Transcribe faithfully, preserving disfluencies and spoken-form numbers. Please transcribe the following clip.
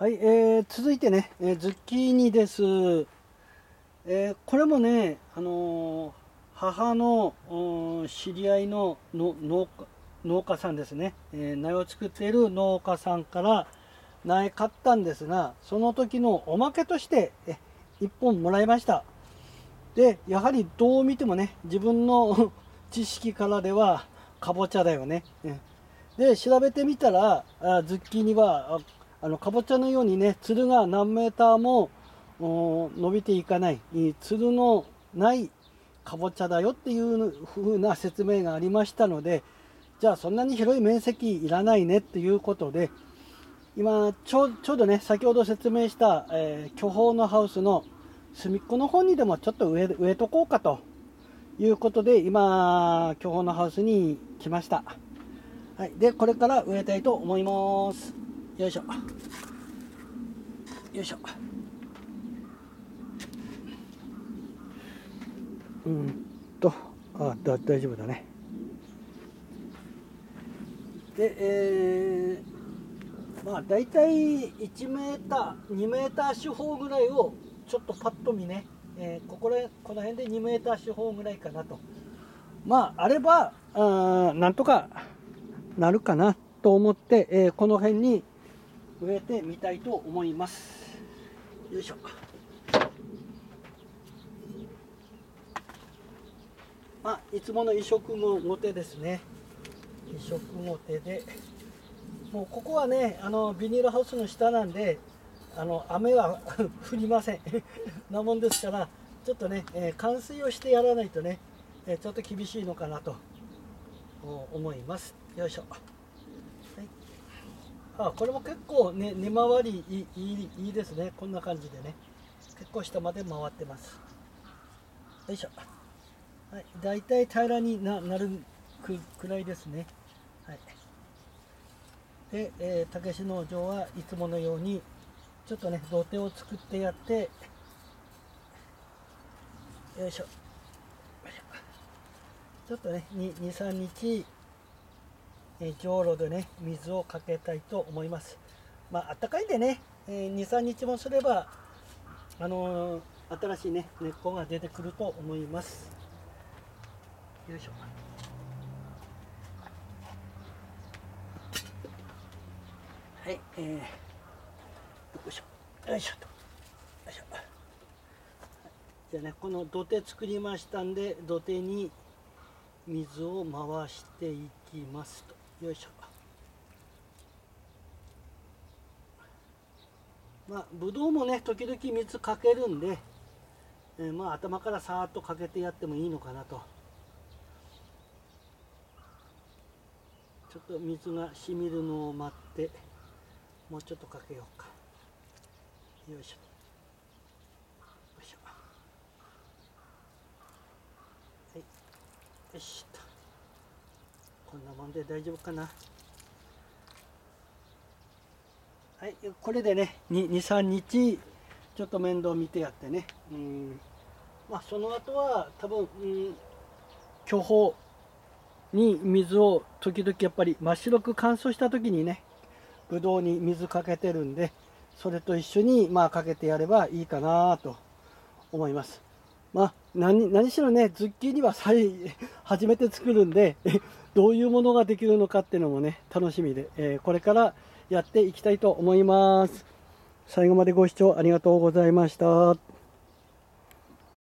はい、えー、続いてね、えーズッキーニです。えーこれもね、あのー母のうん知り合いのの農家農家さんですね、えー苗を作っている農家さんから苗買ったんですが、その時のおまけとしてえいっぽんもらいました。で、やはりどう見てもね、自分の知識からではかぼちゃだよね。うんで、調べてみたら、あズッキーニは、ああの、かぼちゃのようにね、つるが何メーターもお伸びていかない、つるのないかぼちゃだよっていう風な説明がありましたので、じゃあそんなに広い面積いらないねっていうことで、今ちょちょうどね、先ほど説明した、えー巨峰のハウスの隅っこの方にでもちょっと植え植えとこうかということで、今、巨峰のハウスに来ました。はい、でこれから植えたいと思います。よいしょよいしょ。うんとあだ大丈夫だね。で、えー、まあ大体いちメーターにメーター四方ぐらいをちょっとパッと見ね、えー、ここらこの辺でにメーター四方ぐらいかなと、まああればあなんとかなるかなと思って、えー、この辺に植えてみたいと思います。よいしょ。まあ、いつもの移植ごてですね。移植ごてで、もうここはね、あのビニールハウスの下なんで、あの雨は降りません。なもんですから、ちょっとね、えー冠水をしてやらないとね、えーちょっと厳しいのかなと思います。よいしょ。はい、あ、これも結構ね、根回りいいいいいいですね。こんな感じでね、結構下まで回ってます。よいしょ。はい、だいたい平らに な, なるくくらいですね。はい、で、えー、たけし農場はいつものようにちょっとね土手を作ってやって、よいしょ、ちょっとねにさんにち、えー、じょうろでね水をかけたいと思います。まああったかいんでね、えー、にさんにちもすればあのー新しいね根っこが出てくると思います。よいしょ。はい、えー、よいしょよいしょと、よいしょ。じゃあね、この土手作りましたんで、土手に水を回していきますと。よいしょ。まあぶどうもね時々水かけるんで、えーまあ頭からさーっとかけてやってもいいのかなと。ちょっと水がしみるのを待って、もうちょっとかけようか。よいしょよいしょ。はい、よしと。こんなもんで大丈夫かな。はい、これでねにさんにちちょっと面倒見てやってね、うん、まあその後は多分、うん、巨峰に水を時々やっぱり真っ白く乾燥した時にねぶどうに水かけてるんで、それと一緒にまあかけてやればいいかなと思います。まあ何何しろねズッキーニは最初めて作るんでどういうものができるのかっていうのもね楽しみで、えーこれからやっていきたいと思います。最後までご視聴ありがとうございました。